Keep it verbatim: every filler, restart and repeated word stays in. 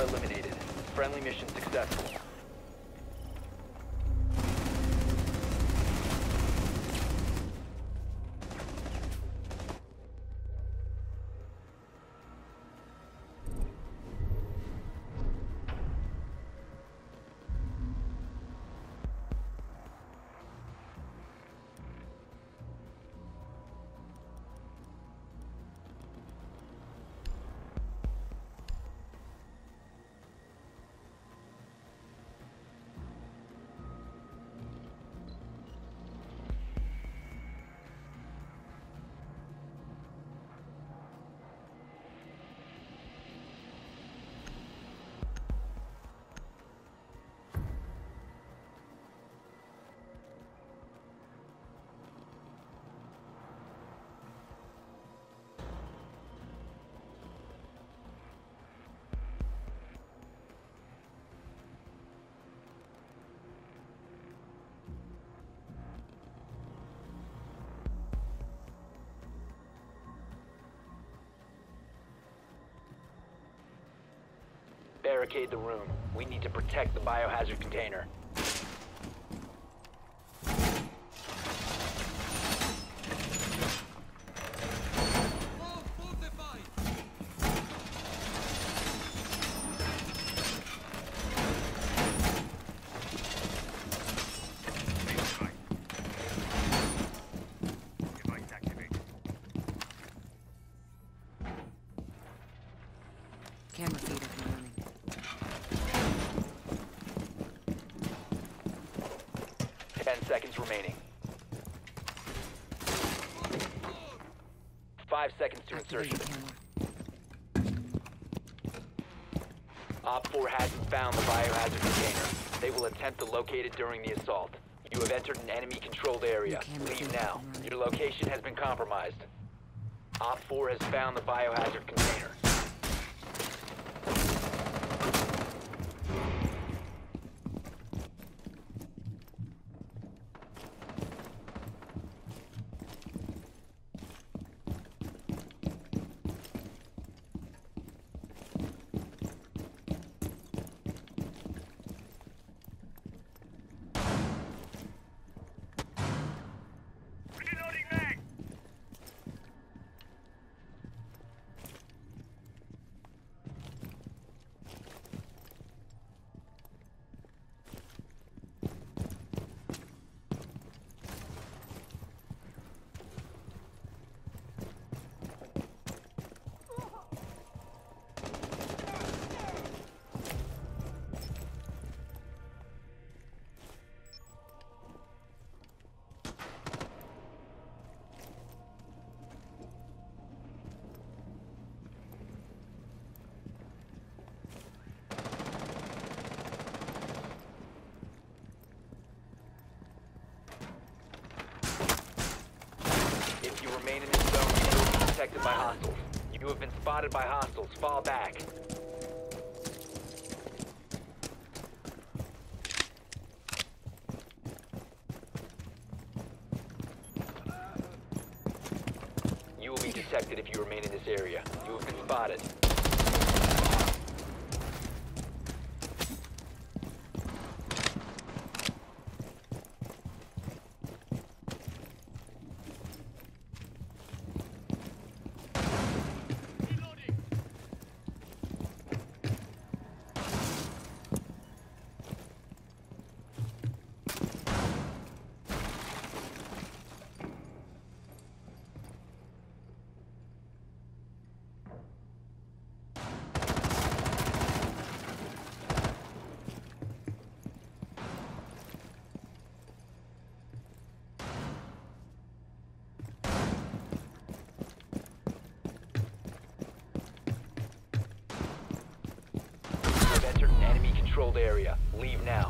eliminated. Friendly mission successful. Barricade the room. We need to protect the biohazard container. Camera feed up and running. Ten seconds remaining. Five seconds to insertion. Op four hasn't found the biohazard container. They will attempt to locate it during the assault. You have entered an enemy-controlled area. Leave now. Your location has been compromised. Op four has found the biohazard container. If you remain in this zone, you will be detected by hostiles. You have been spotted by hostiles. Fall back. You will be detected if you remain in this area. You have been spotted. Controlled area. Leave now.